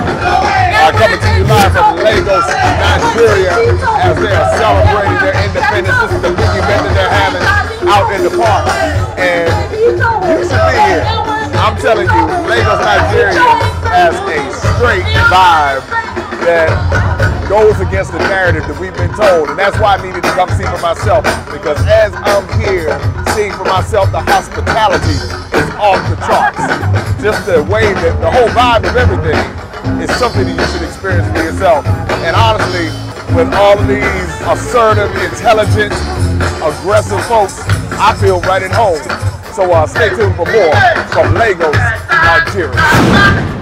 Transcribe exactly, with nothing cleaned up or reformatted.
are coming to you live from Lagos, Nigeria, as they are celebrating their independence. This is the big event that they're having out in the park, and you should be here. I'm telling you, Lagos, Nigeria has a straight vibe that goes against the narrative that we've been told, and that's why I needed to come see for myself, because as I'm here seeing for myself, the hospitality is off the charts. Just the way that the whole vibe of everything is something that you should experience for yourself. And honestly, with all of these assertive, intelligent, aggressive folks, I feel right at home. So uh, stay tuned for more from Lagos, Nigeria.